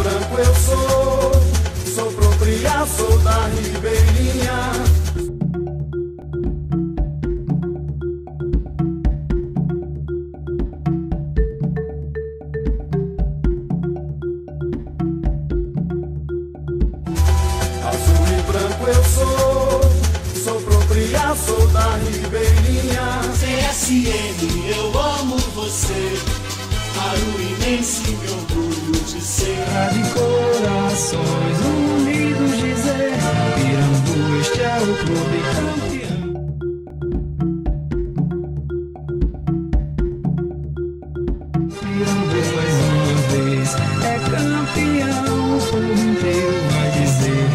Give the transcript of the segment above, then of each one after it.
branco eu sou propriar, sou da ribeirinha. Azul e branco eu sou propriar, sou da ribeirinha. CSN, eu amo você, aruinense, meu orgulho de ser. De corações unidos dizer, Pirambu, este é o clube campeão. Pirambu mais uma vez é campeão, o povo inteiro vai dizer.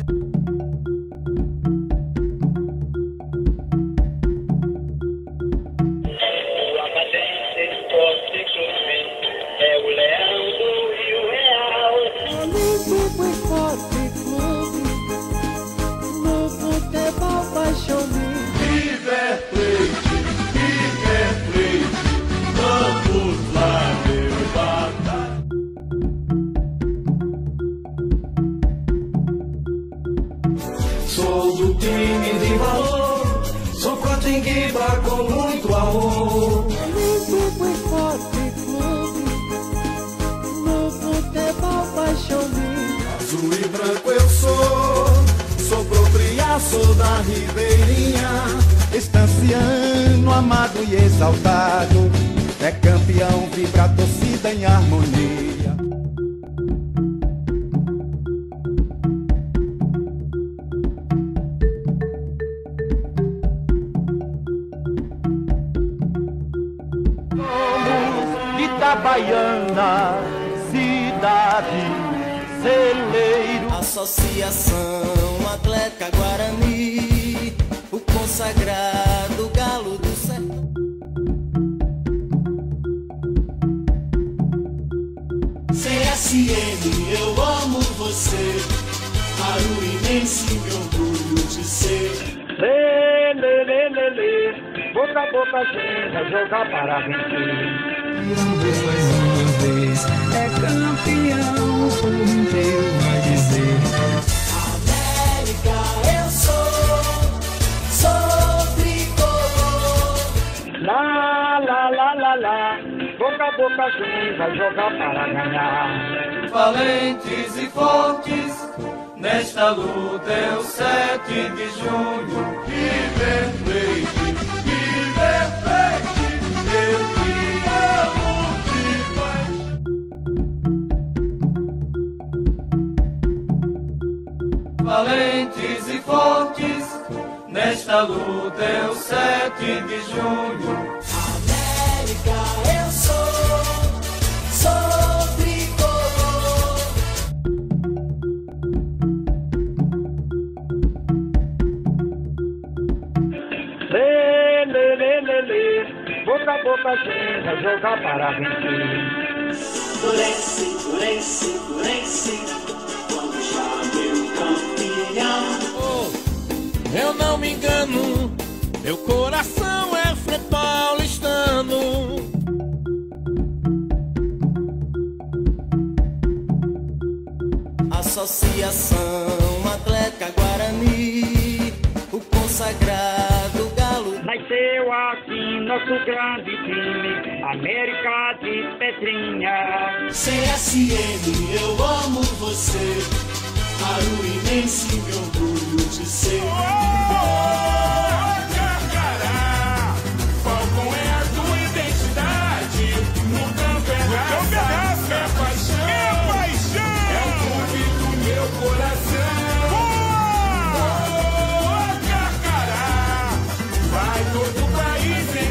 É o leão do Rio Real. Olímpico Esporte Clube, no futebol paixão mil. River Plate, vamos lá levantar. Sou do time de valor, sou cotinguiba com muito amor. Olímpico Esporte Clube, no futebol paixão mil. Azul e branco eu sou propriar, sou da ribeirinha. Estanciano, amado e exaltado, é campeão, vibra a torcida em harmonia. Somos Itabaiana, cidade, celeiro. Associação Atlética Guarani, o consagrado galo do sertão. CSN, eu amo você, aruinense, meu orgulho de ser. Lê, lê, lê, lê, lê. Boca a boca, gente, jogar para vencer. Pirambu mais uma vez é campeão, o povo inteiro vai dizer. América, eu sou tricolor. Lá, lá, lá, lá, lá. Boca a boca, gente, vai jogar para ganhar. Valentes e fortes, nesta luta é o 7 de junho. River Plate, eu te amo demais. Valentes e fortes, nesta luta é o 7 de junho. América, eu sou tricolor. Lê, lê, lê, lê, lê. Boca a boca, gente, vai jogar para vencer. Turense, quando chame o campeão. Eu não me engano, meu coração é Frei paulistano. Associação Atlética Guarani, o consagrado galo. Nasceu assim nosso grande time, América de Pedrinha. CSN, eu amo você, aruinense, meu orgulho de ser. Carcará, Falcão é a tua identidade. No campo é raça, é paixão, é o clube do meu coração. Carcará, vai todo o país